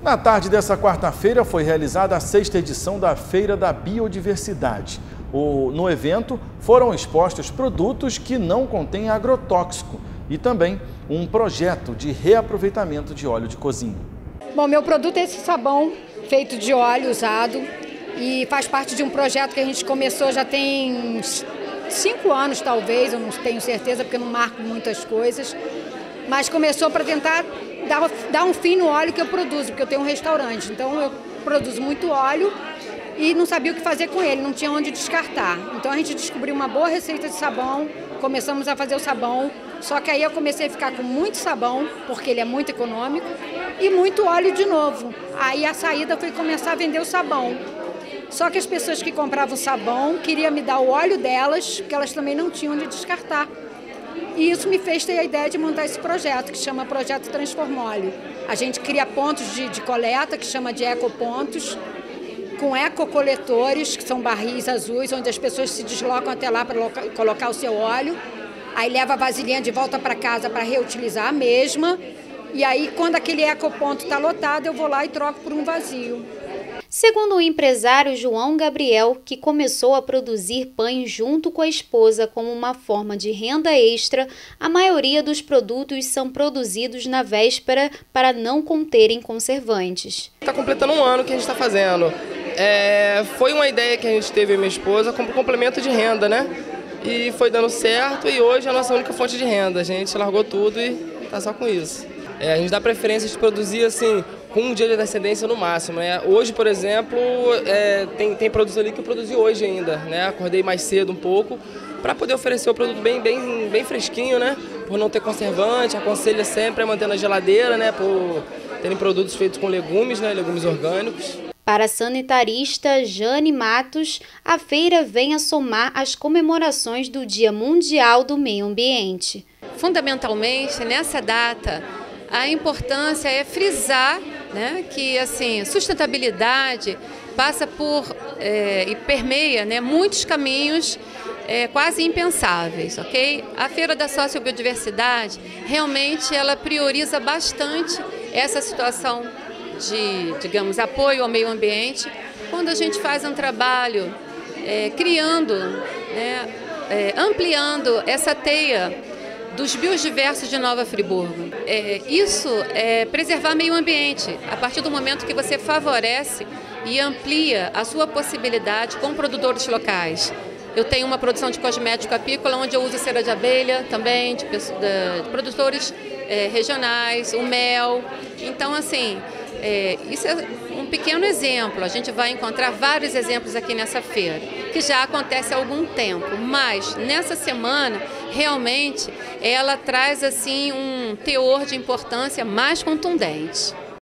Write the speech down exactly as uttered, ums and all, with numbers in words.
Na tarde dessa quarta-feira foi realizada a sexta edição da Feira da Biodiversidade. O, no evento foram expostos produtos que não contêm agrotóxico e também um projeto de reaproveitamento de óleo de cozinha. Bom, meu produto é esse sabão feito de óleo usado e faz parte de um projeto que a gente começou já tem uns cinco anos talvez, eu não tenho certeza porque eu não marco muitas coisas, mas começou para tentar dar, dar um fim no óleo que eu produzo, porque eu tenho um restaurante, então eu produzo muito óleo e não sabia o que fazer com ele, não tinha onde descartar. Então a gente descobriu uma boa receita de sabão, começamos a fazer o sabão, só que aí eu comecei a ficar com muito sabão, porque ele é muito econômico, e muito óleo de novo. Aí a saída foi começar a vender o sabão. Só que as pessoas que compravam sabão queriam me dar o óleo delas, porque elas também não tinham onde descartar. E isso me fez ter a ideia de montar esse projeto, que chama Projeto Transformóleo. A gente cria pontos de, de coleta, que chama de ecopontos, com ecocoletores, que são barris azuis, onde as pessoas se deslocam até lá para colocar o seu óleo. Aí leva a vasilhinha de volta para casa para reutilizar a mesma. E aí, quando aquele ecoponto está lotado, eu vou lá e troco por um vazio. Segundo o empresário João Gabriel, que começou a produzir pães junto com a esposa como uma forma de renda extra, a maioria dos produtos são produzidos na véspera para não conterem conservantes. Está completando um ano que a gente está fazendo. É, foi uma ideia que a gente teve, minha esposa, como complemento de renda, né? E foi dando certo e hoje é a nossa única fonte de renda. A gente largou tudo e está só com isso. É, a gente dá preferência de produzir assim, com um dia de antecedência no máximo, né? Hoje, por exemplo, é, tem, tem produtos ali que eu produzi hoje ainda, né? Acordei mais cedo um pouco para poder oferecer o produto bem, bem, bem fresquinho, né? Por não ter conservante, aconselha sempre a manter na geladeira, né? Por terem produtos feitos com legumes, né? Legumes orgânicos. Para a sanitarista Jane Matos, a feira vem a somar as comemorações do Dia Mundial do Meio Ambiente. Fundamentalmente, nessa data, a importância é frisar, né, que assim, sustentabilidade passa por é, e permeia, né, muitos caminhos é, quase impensáveis, ok? A Feira da Sociobiodiversidade realmente ela prioriza bastante essa situação de, digamos, apoio ao meio ambiente, quando a gente faz um trabalho é, criando, né, é, ampliando essa teia dos biodiversos de Nova Friburgo. É, isso é preservar meio ambiente, a partir do momento que você favorece e amplia a sua possibilidade com produtores locais. Eu tenho uma produção de cosmético apícola, onde eu uso cera de abelha também, de, de, de produtores é, regionais, o mel. Então, assim, é, isso é um pequeno exemplo. A gente vai encontrar vários exemplos aqui nessa feira, que já acontece há algum tempo, mas nessa semana, realmente, ela traz assim um teor de importância mais contundente.